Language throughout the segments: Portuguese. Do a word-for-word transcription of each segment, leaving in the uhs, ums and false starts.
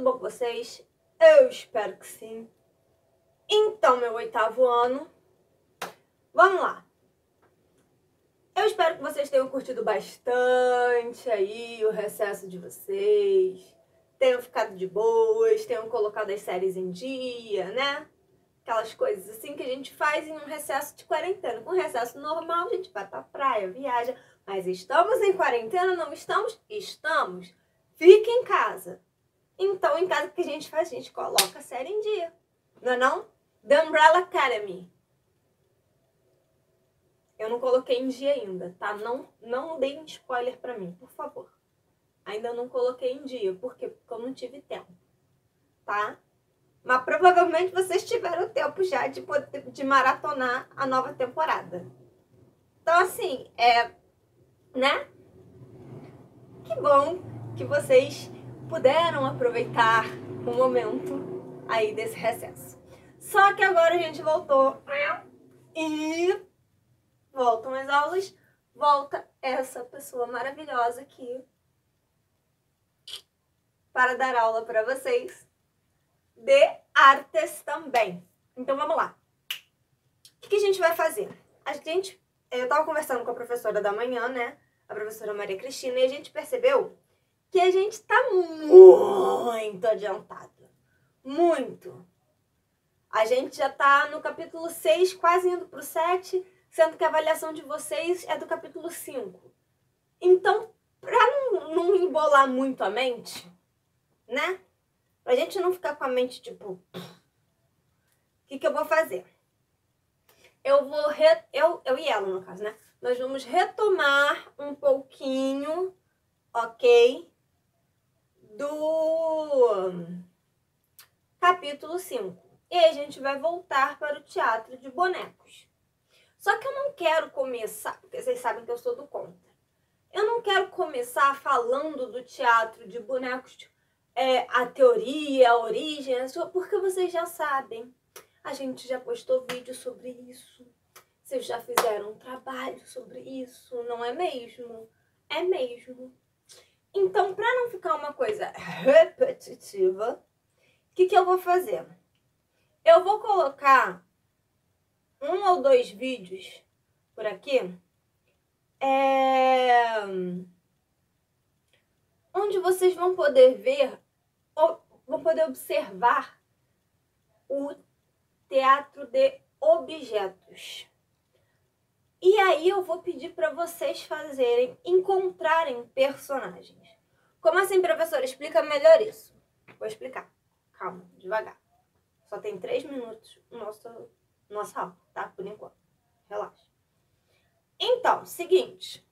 Tudo bom com vocês? Eu espero que sim. Então, meu oitavo ano, vamos lá. Eu espero que vocês tenham curtido bastante aí o recesso de vocês, tenham ficado de boas, tenham colocado as séries em dia, né? Aquelas coisas assim que a gente faz em um recesso de quarentena. Com recesso normal, a gente vai pra praia, viaja, mas estamos em quarentena, não estamos? Estamos. Fica em casa. Então, em casa, o que a gente faz? A gente coloca a série em dia. Não é não? The Umbrella Academy. Eu não coloquei em dia ainda, tá? Não, não deem spoiler pra mim, por favor. Ainda não coloquei em dia. Por quê? Porque eu não tive tempo, tá? Mas provavelmente vocês tiveram tempo já de, poder, de maratonar a nova temporada. Então, assim, é... né? Que bom que vocês puderam aproveitar o momento aí desse recesso. Só que agora a gente voltou e voltam as aulas, volta essa pessoa maravilhosa aqui para dar aula para vocês de artes também. Então vamos lá. O que a gente vai fazer? A gente, eu estava conversando com a professora da manhã, né? A professora Maria Cristina, e a gente percebeu que a gente está muito adiantado. Muito. A gente já está no capítulo seis, quase indo para o sete, sendo que a avaliação de vocês é do capítulo cinco. Então, para não, não embolar muito a mente, né? Pra gente não ficar com a mente tipo... O que, que eu vou fazer? Eu vou... Re... Eu, eu e ela, no caso, né? Nós vamos retomar um pouquinho, ok? Do capítulo cinco. E aí a gente vai voltar para o teatro de bonecos. Só que eu não quero começar, porque vocês sabem que eu sou do contra. Eu não quero começar falando do teatro de bonecos, é, a teoria, a origem, porque vocês já sabem. A gente já postou vídeo sobre isso. Vocês já fizeram um trabalho sobre isso, não é mesmo? É mesmo. Então, para não ficar uma coisa repetitiva, o que, que eu vou fazer? Eu vou colocar um ou dois vídeos por aqui, é... onde vocês vão poder ver, ou vão poder observar o teatro de objetos. E aí eu vou pedir para vocês fazerem, encontrarem personagens. Como assim, professora? Explica melhor isso. Vou explicar. Calma, devagar. Só tem três minutos nossa, nossa aula, tá? Por enquanto. Relaxa. Então, seguinte.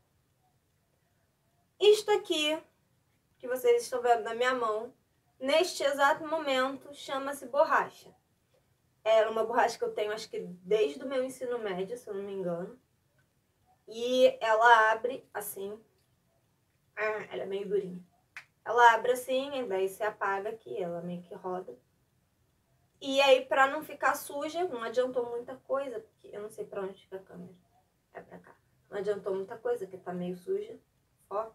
Isto aqui, que vocês estão vendo na minha mão, neste exato momento, chama-se borracha. É uma borracha que eu tenho, acho que desde o meu ensino médio, se eu não me engano. E ela abre assim. Ah, ela é meio durinha. Ela abre assim, e daí você apaga aqui, ela meio que roda. E aí, pra não ficar suja, não adiantou muita coisa, porque eu não sei pra onde fica a câmera. É pra cá. Não adiantou muita coisa, porque tá meio suja. Foca.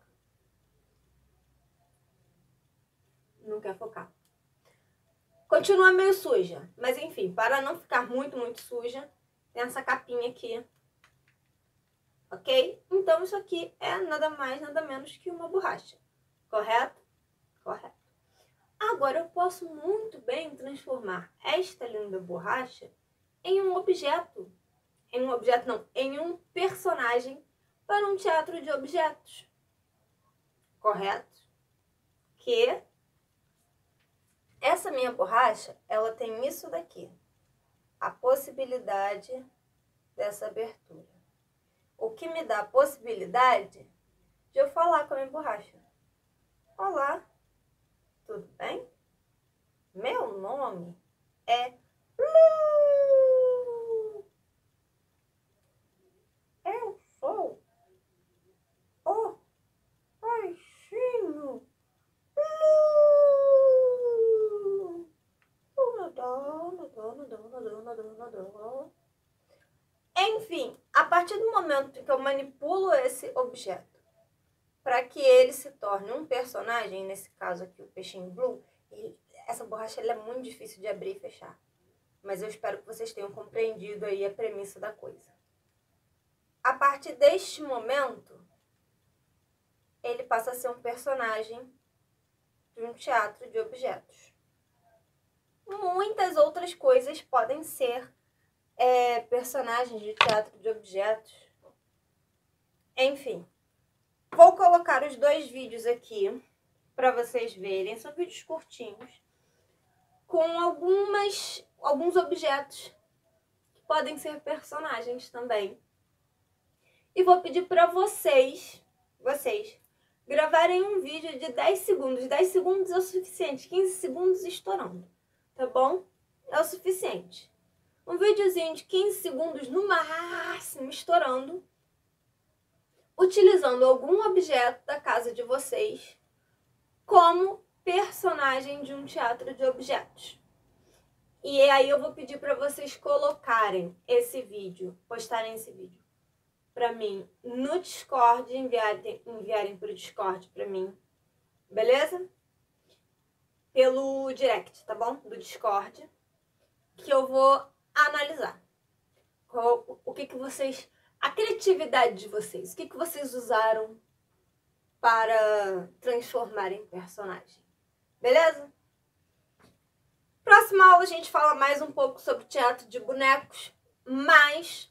Não quer focar. Continua meio suja, mas enfim, para não ficar muito, muito suja, tem essa capinha aqui. Ok? Então isso aqui é nada mais, nada menos que uma borracha. Correto? Correto. Agora eu posso muito bem transformar esta linda borracha em um objeto. Em um objeto não, em um personagem para um teatro de objetos. Correto? Que essa minha borracha, ela tem isso daqui. A possibilidade dessa abertura. O que me dá a possibilidade de eu falar com a minha borracha. Olá, tudo bem? Meu nome é Lu. Eu sou o peixinho Lu. Enfim, a partir do momento que eu manipulo esse objeto para que ele se torne um personagem, nesse caso aqui o peixinho Blue, ele, essa borracha ela é muito difícil de abrir e fechar. Mas eu espero que vocês tenham compreendido aí a premissa da coisa. A partir deste momento, ele passa a ser um personagem de um teatro de objetos. Muitas outras coisas podem ser é, personagens de teatro de objetos. Enfim, vou colocar os dois vídeos aqui para vocês verem. São vídeos curtinhos com algumas, alguns objetos que podem ser personagens também. E vou pedir para vocês, vocês, gravarem um vídeo de dez segundos. dez segundos é o suficiente, quinze segundos estourando, tá bom? É o suficiente. Um videozinho de quinze segundos no máximo estourando, utilizando algum objeto da casa de vocês como personagem de um teatro de objetos. E aí eu vou pedir para vocês colocarem esse vídeo, postarem esse vídeo para mim no Discord, enviarem, enviarem pro Discord para mim, beleza? Pelo direct, tá bom? Do Discord, que eu vou analisar. Qual, o que que vocês, a criatividade de vocês, o que que vocês usaram para transformar em personagem, beleza? Próxima aula a gente fala mais um pouco sobre teatro de bonecos, mas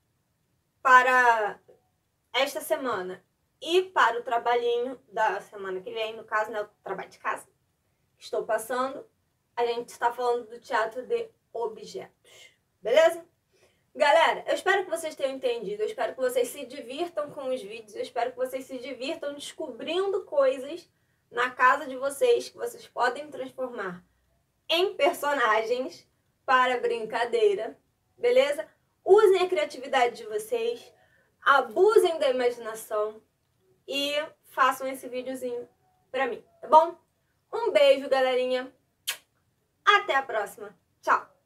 para esta semana e para o trabalhinho da semana que vem, no caso, né, o trabalho de casa que estou passando, a gente está falando do teatro de objetos, beleza? Galera, eu espero que vocês tenham entendido, eu espero que vocês se divirtam com os vídeos, eu espero que vocês se divirtam descobrindo coisas na casa de vocês que vocês podem transformar em personagens para brincadeira, beleza? Usem a criatividade de vocês, abusem da imaginação e façam esse videozinho pra mim, tá bom? Um beijo, galerinha. Até a próxima. Tchau!